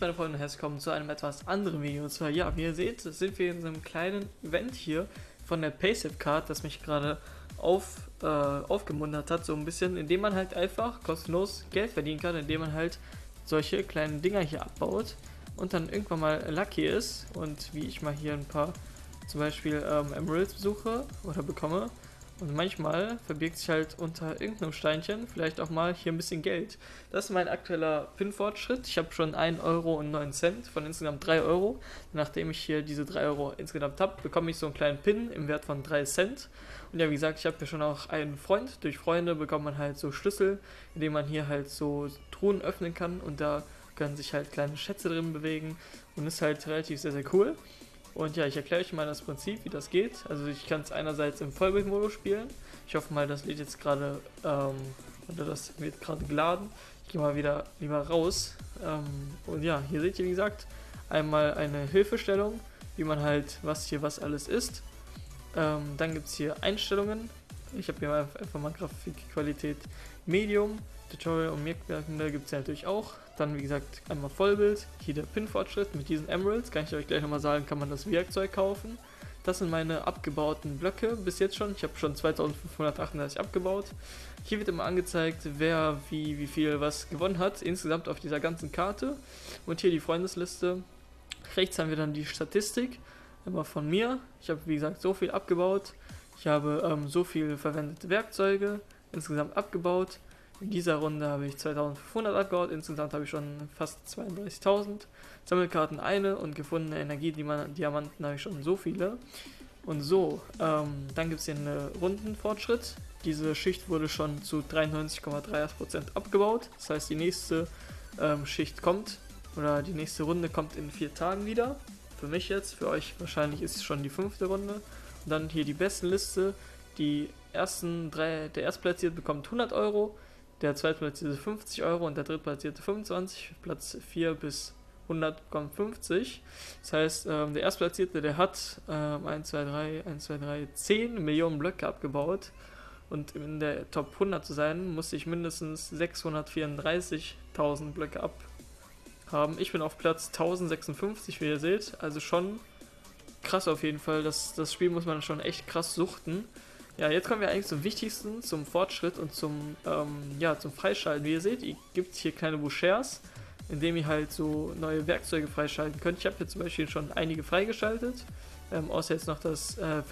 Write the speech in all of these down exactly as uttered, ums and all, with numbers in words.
meine Freunde, herzlich willkommen zu einem etwas anderen Video. Und zwar, ja, wie ihr seht, sind wir in so einem kleinen Event hier von der Paysafecard, das mich gerade auf, äh, aufgemuntert hat, so ein bisschen, indem man halt einfach kostenlos Geld verdienen kann, indem man halt solche kleinen Dinger hier abbaut und dann irgendwann mal lucky ist. Und wie ich mal hier ein paar, zum Beispiel ähm, Emeralds besuche oder bekomme. Und manchmal verbirgt sich halt unter irgendeinem Steinchen vielleicht auch mal hier ein bisschen Geld. Das ist mein aktueller Pin-Fortschritt. Ich habe schon ein Euro und neun Cent von insgesamt drei Euro. Nachdem ich hier diese drei Euro insgesamt habe, bekomme ich so einen kleinen Pin im Wert von drei Cent. Und ja, wie gesagt, ich habe ja schon auch einen Freund. Durch Freunde bekommt man halt so Schlüssel, indem man hier halt so Truhen öffnen kann. Und da können sich halt kleine Schätze drin bewegen. Und ist halt relativ sehr, sehr cool. Und ja, ich erkläre euch mal das Prinzip, wie das geht. Also ich kann es einerseits im Vollbildmodus spielen. Ich hoffe mal, das lädt jetzt gerade, ähm, oder das wird gerade geladen. Ich gehe mal wieder lieber raus. Ähm, und ja, hier seht ihr, wie gesagt, einmal eine Hilfestellung, wie man halt, was hier was alles ist. Ähm, dann gibt es hier Einstellungen. Ich habe hier einfach mal Grafikqualität Medium. Tutorial und Merkmale gibt es ja natürlich auch. Dann, wie gesagt, einmal Vollbild. Hier der Pin-Fortschritt mit diesen Emeralds. Kann ich euch gleich nochmal sagen, kann man das Werkzeug kaufen. Das sind meine abgebauten Blöcke bis jetzt schon. Ich habe schon zweitausendfünfhundertachtunddreißig abgebaut. Hier wird immer angezeigt, wer wie, wie viel was gewonnen hat, insgesamt auf dieser ganzen Karte. Und hier die Freundesliste. Rechts haben wir dann die Statistik, immer von mir. Ich habe, wie gesagt, so viel abgebaut. Ich habe ähm, so viele verwendete Werkzeuge insgesamt abgebaut. In dieser Runde habe ich zweitausendfünfhundert abgebaut, insgesamt habe ich schon fast zweiunddreißigtausend. Sammelkarten eine und gefundene Energiediamanten habe ich schon so viele. Und so, ähm, dann gibt es hier einen Rundenfortschritt. Diese Schicht wurde schon zu dreiundneunzig Komma drei Prozent abgebaut. Das heißt, die nächste ähm, Schicht kommt, oder die nächste Runde kommt in vier Tagen wieder. Für mich jetzt, für euch wahrscheinlich ist es schon die fünfte Runde. Und dann hier die Bestenliste. Die ersten drei, der Erstplatzierte bekommt hundert Euro. Der Zweitplatzierte fünfzig Euro und der Drittplatzierte fünfundzwanzig, Platz vier bis hundert kommt fünfzig. Das heißt, ähm, der Erstplatzierte, der hat ähm, eins, zwei, drei, eins, zwei, drei, zehn Millionen Blöcke abgebaut. Und in der Top hundert zu sein, muss ich mindestens sechshundertvierunddreißigtausend Blöcke abhaben. Ich bin auf Platz tausendsechsundfünfzig, wie ihr seht. Also schon krass auf jeden Fall. Das, das Spiel muss man schon echt krass suchten. Ja, jetzt kommen wir eigentlich zum Wichtigsten, zum Fortschritt und zum, ähm, ja, zum Freischalten. Wie ihr seht, ihr gibt hier kleine Bouchers, indem ihr halt so neue Werkzeuge freischalten könnt. Ich habe hier zum Beispiel schon einige freigeschaltet, ähm, außer jetzt noch das äh,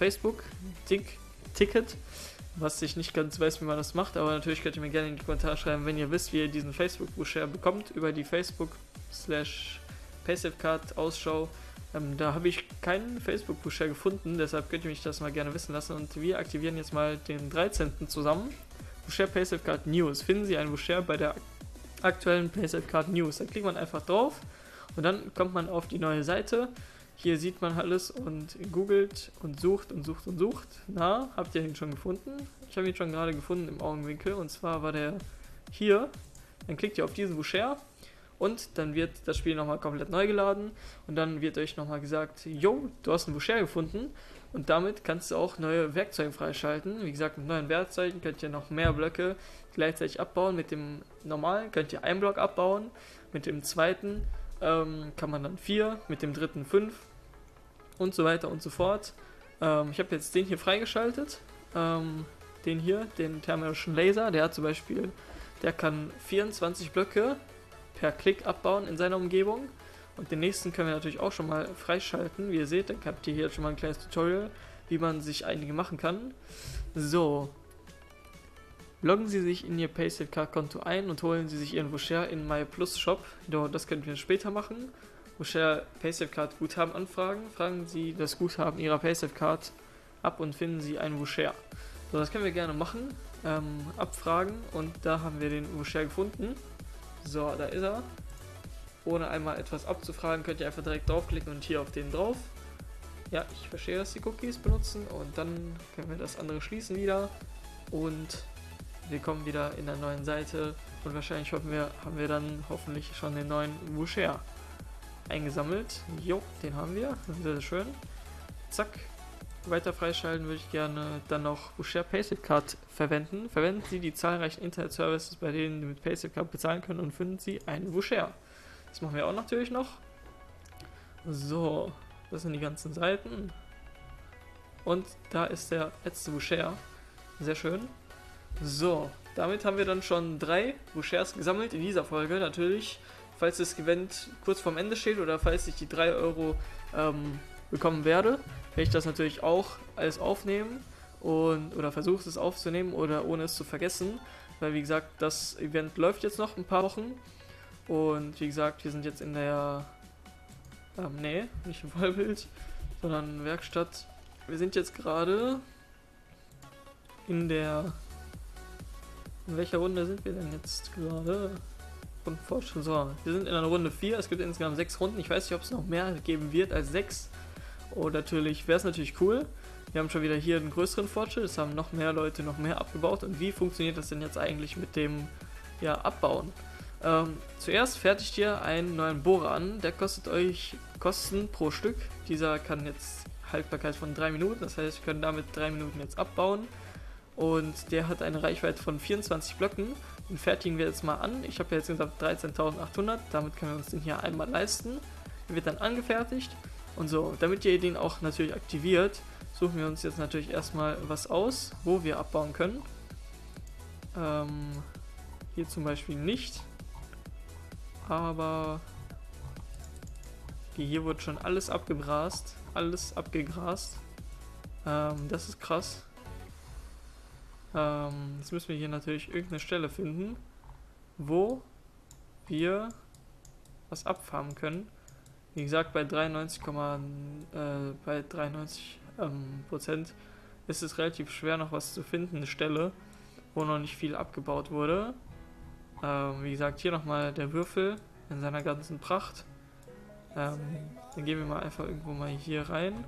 Facebook-Ticket, was ich nicht ganz weiß, wie man das macht, aber natürlich könnt ihr mir gerne in die Kommentare schreiben, wenn ihr wisst, wie ihr diesen Facebook-Boucher bekommt, über die Facebook slash Paysafecard Ausschau. Ähm, da habe ich keinen Facebook-Pusher gefunden, deshalb könnt ihr mich das mal gerne wissen lassen. Und wir aktivieren jetzt mal den dreizehnten zusammen. Boucher Paysafecard News. Finden Sie einen Boucher bei der aktuellen Paysafecard News. Da klickt man einfach drauf und dann kommt man auf die neue Seite. Hier sieht man alles und googelt und sucht und sucht und sucht. Na, habt ihr ihn schon gefunden? Ich habe ihn schon gerade gefunden im Augenwinkel, und zwar war der hier. Dann klickt ihr auf diesen Boucher. Und dann wird das Spiel nochmal komplett neu geladen und dann wird euch nochmal gesagt, yo, du hast einen Boucher gefunden und damit kannst du auch neue Werkzeuge freischalten. Wie gesagt, mit neuen Werkzeugen könnt ihr noch mehr Blöcke gleichzeitig abbauen. Mit dem normalen könnt ihr einen Block abbauen, mit dem zweiten ähm, kann man dann vier, mit dem dritten fünf und so weiter und so fort. Ähm, ich habe jetzt den hier freigeschaltet, ähm, den hier, den thermischen Laser, der hat zum Beispiel, der kann vierundzwanzig Blöcke per Klick abbauen in seiner Umgebung. Und den nächsten können wir natürlich auch schon mal freischalten. Wie ihr seht, dann habt ihr hier schon mal ein kleines Tutorial, wie man sich einige machen kann. So. Loggen Sie sich in Ihr Paysafecard-Konto ein und holen Sie sich Ihren Boucher in My Plus Shop. Das können wir später machen. Boucher Paysafecard Guthaben anfragen. Fragen Sie das Guthaben Ihrer Paysafecard ab und finden Sie einen Boucher. So, das können wir gerne machen. Ähm, abfragen, und da haben wir den Boucher gefunden. So, da ist er. Ohne einmal etwas abzufragen, könnt ihr einfach direkt draufklicken und hier auf den drauf. Ja, ich verstehe, dass die Cookies benutzen, und dann können wir das andere schließen wieder. Und wir kommen wieder in der neuen Seite und wahrscheinlich hoffen wir, haben wir dann hoffentlich schon den neuen Boucher eingesammelt. Jo, den haben wir. Sehr, sehr schön. Zack. Weiter freischalten würde ich gerne dann noch Boucher Paysafecard verwenden. Verwenden Sie die zahlreichen Internet-Services, bei denen Sie mit Paysafecard bezahlen können, und finden Sie einen Boucher. Das machen wir auch natürlich noch. So, das sind die ganzen Seiten. Und da ist der letzte Boucher. Sehr schön. So, damit haben wir dann schon drei Bouchers gesammelt in dieser Folge. Natürlich, falls das Event kurz vorm Ende steht oder falls ich die drei Euro ähm, bekommen werde, werde ich das natürlich auch alles aufnehmen und oder versuche es aufzunehmen oder ohne es zu vergessen. Weil wie gesagt, das Event läuft jetzt noch ein paar Wochen. Und wie gesagt, wir sind jetzt in der... Ähm, nee, nicht im Vollbild, sondern Werkstatt. Wir sind jetzt gerade in der... In welcher Runde sind wir denn jetzt gerade? Rundenfortschritt. So, wir sind in der Runde vier. Es gibt insgesamt sechs Runden. Ich weiß nicht, ob es noch mehr geben wird als sechs. Und natürlich wäre es natürlich cool. Wir haben schon wieder hier einen größeren Fortschritt. Es haben noch mehr Leute noch mehr abgebaut. Und wie funktioniert das denn jetzt eigentlich mit dem ja, Abbauen? Ähm, zuerst fertigt ihr einen neuen Bohrer an. Der kostet euch Kosten pro Stück. Dieser kann jetzt Haltbarkeit von drei Minuten. Das heißt, wir können damit drei Minuten jetzt abbauen. Und der hat eine Reichweite von vierundzwanzig Blöcken. Den fertigen wir jetzt mal an. Ich habe ja jetzt gesagt dreizehntausendachthundert. Damit können wir uns den hier einmal leisten. Der wird dann angefertigt. Und so, damit ihr den auch natürlich aktiviert, suchen wir uns jetzt natürlich erstmal was aus, wo wir abbauen können. Ähm, hier zum Beispiel nicht. Aber hier wurde schon alles abgegrast. Alles abgegrast. Ähm, das ist krass. Ähm, jetzt müssen wir hier natürlich irgendeine Stelle finden, wo wir was abfarmen können. Wie gesagt, bei dreiundneunzig, äh, bei dreiundneunzig ähm, Prozent ist es relativ schwer noch was zu finden, eine Stelle, wo noch nicht viel abgebaut wurde. Ähm, wie gesagt, hier nochmal der Würfel in seiner ganzen Pracht. Ähm, dann gehen wir mal einfach irgendwo mal hier rein.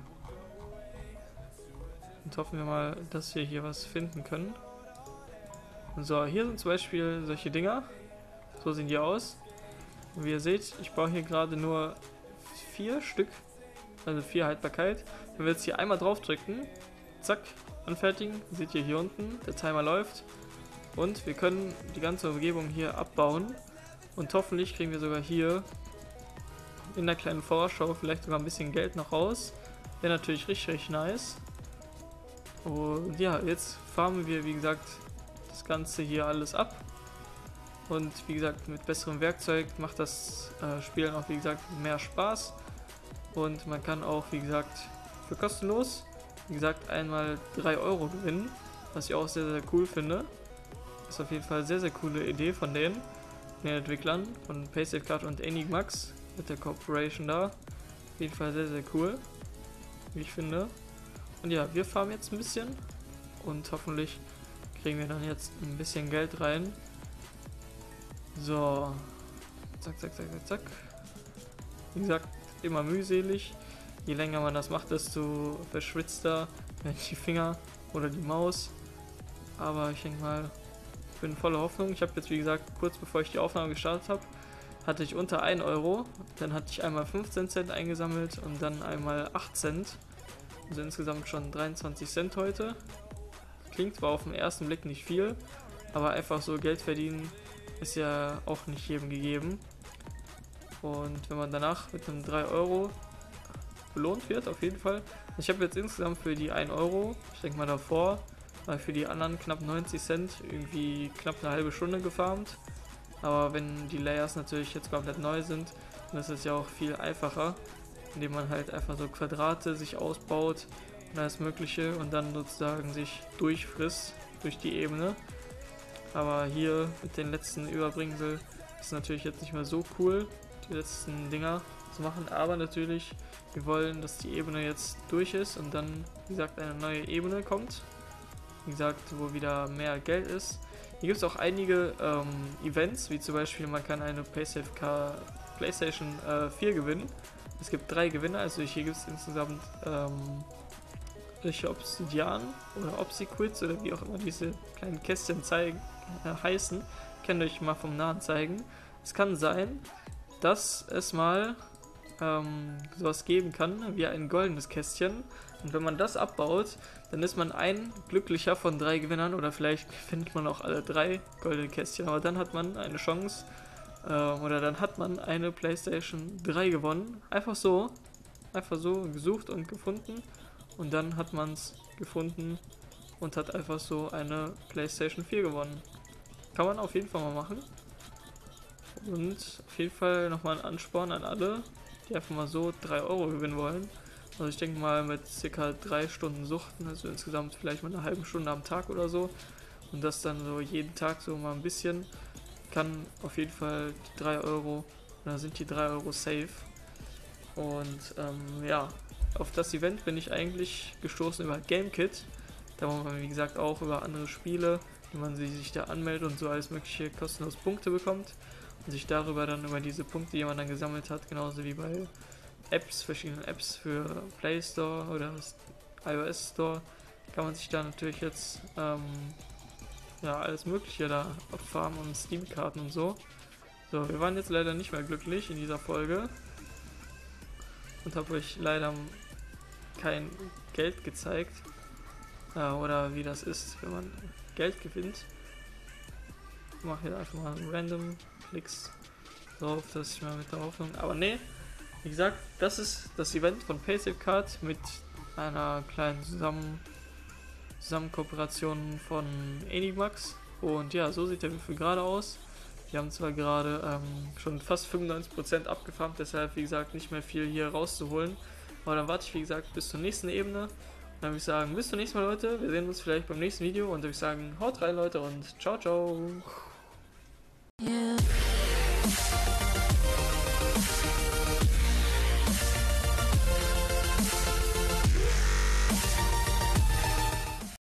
Und hoffen wir mal, dass wir hier was finden können. So, hier sind zum Beispiel solche Dinger. So sehen die aus. Und wie ihr seht, ich baue hier gerade nur vier Stück. Also vier Haltbarkeit. Wenn wir jetzt hier einmal drauf drücken, zack, anfertigen, seht ihr hier unten, der Timer läuft. Und wir können die ganze Umgebung hier abbauen. Und hoffentlich kriegen wir sogar hier in der kleinen Vorschau vielleicht sogar ein bisschen Geld noch raus. Wäre natürlich richtig, richtig nice. Und ja, jetzt farmen wir, wie gesagt, das Ganze hier alles ab. Und wie gesagt, mit besserem Werkzeug macht das äh, Spielen auch, wie gesagt, mehr Spaß. Und man kann auch, wie gesagt, für kostenlos, wie gesagt, einmal drei Euro gewinnen. Was ich auch sehr, sehr cool finde. Ist auf jeden Fall eine sehr, sehr coole Idee von denen, den Entwicklern, von PaySafeCard und Enigmax mit der Corporation da. Auf jeden Fall sehr, sehr cool, wie ich finde. Und ja, wir farmen jetzt ein bisschen und hoffentlich kriegen wir dann jetzt ein bisschen Geld rein. So, zack, zack, zack, zack, zack. Wie gesagt, immer mühselig. Je länger man das macht, desto verschwitzter werden die Finger oder die Maus. Aber ich denke mal, ich bin voller Hoffnung. Ich habe jetzt, wie gesagt, kurz bevor ich die Aufnahme gestartet habe, hatte ich unter ein Euro. Dann hatte ich einmal fünfzehn Cent eingesammelt und dann einmal acht Cent. Also insgesamt schon dreiundzwanzig Cent heute. Klingt zwar auf den ersten Blick nicht viel, aber einfach so Geld verdienen ist ja auch nicht jedem gegeben. Und wenn man danach mit einem drei Euro belohnt wird, auf jeden Fall. Ich habe jetzt insgesamt für die ein Euro, ich denke mal davor, weil für die anderen knapp neunzig Cent irgendwie knapp eine halbe Stunde gefarmt. Aber wenn die Layers natürlich jetzt komplett neu sind, dann ist es ja auch viel einfacher, indem man halt einfach so Quadrate sich ausbaut und alles mögliche und dann sozusagen sich durchfrisst durch die Ebene. Aber hier mit den letzten Überbringsel ist natürlich jetzt nicht mehr so cool, die letzten Dinger zu machen. Aber natürlich, wir wollen, dass die Ebene jetzt durch ist und dann, wie gesagt, eine neue Ebene kommt. Wie gesagt, wo wieder mehr Geld ist. Hier gibt es auch einige ähm, Events, wie zum Beispiel, man kann eine PlayStation äh, vier gewinnen. Es gibt drei Gewinner, also hier gibt es insgesamt ähm, welche Obsidian oder Obsiquids oder wie auch immer diese kleinen Kästchen zeigen, äh, heißen. Ich kann euch mal vom Nahen zeigen. Es kann sein, dass es mal ähm, sowas geben kann, wie ein goldenes Kästchen. Und wenn man das abbaut, dann ist man ein glücklicher von drei Gewinnern oder vielleicht findet man auch alle drei goldene Kästchen. Aber dann hat man eine Chance, äh, oder dann hat man eine PlayStation drei gewonnen. Einfach so, einfach so gesucht und gefunden und dann hat man es gefunden und hat einfach so eine PlayStation vier gewonnen. Kann man auf jeden Fall mal machen. Und auf jeden Fall nochmal ein Ansporn an alle, die einfach mal so drei Euro gewinnen wollen. Also ich denke mal mit circa drei Stunden Suchten, also insgesamt vielleicht mal eine halbe Stunde am Tag oder so. Und das dann so jeden Tag so mal ein bisschen, kann auf jeden Fall die drei Euro, da sind die drei Euro safe. Und ähm, ja, auf das Event bin ich eigentlich gestoßen über GameKit. Da wo man wie gesagt auch über andere Spiele, wie man sich da anmeldet und so alles mögliche kostenlos Punkte bekommt. Und sich darüber dann über diese Punkte, die man dann gesammelt hat, genauso wie bei Apps, verschiedenen Apps für Play Store oder iOS Store, kann man sich da natürlich jetzt ähm, ja, alles mögliche da abfarmen und Steam-Karten und so. So, wir waren jetzt leider nicht mehr glücklich in dieser Folge und habe euch leider kein Geld gezeigt äh, oder wie das ist, wenn man Geld gewinnt. Ich mache hier einfach mal random Klicks drauf, dass ich mal mit der Hoffnung, aber nee. Wie gesagt, das ist das Event von PaySafeCard mit einer kleinen Zusammen Zusammenkooperation von Enimax. Und ja, so sieht der Würfel gerade aus. Wir haben zwar gerade ähm, schon fast fünfundneunzig Prozent abgefarmt, deshalb wie gesagt nicht mehr viel hier rauszuholen. Aber dann warte ich wie gesagt bis zur nächsten Ebene. Und dann würde ich sagen, bis zum nächsten Mal Leute. Wir sehen uns vielleicht beim nächsten Video und dann würde ich sagen, haut rein Leute und ciao ciao.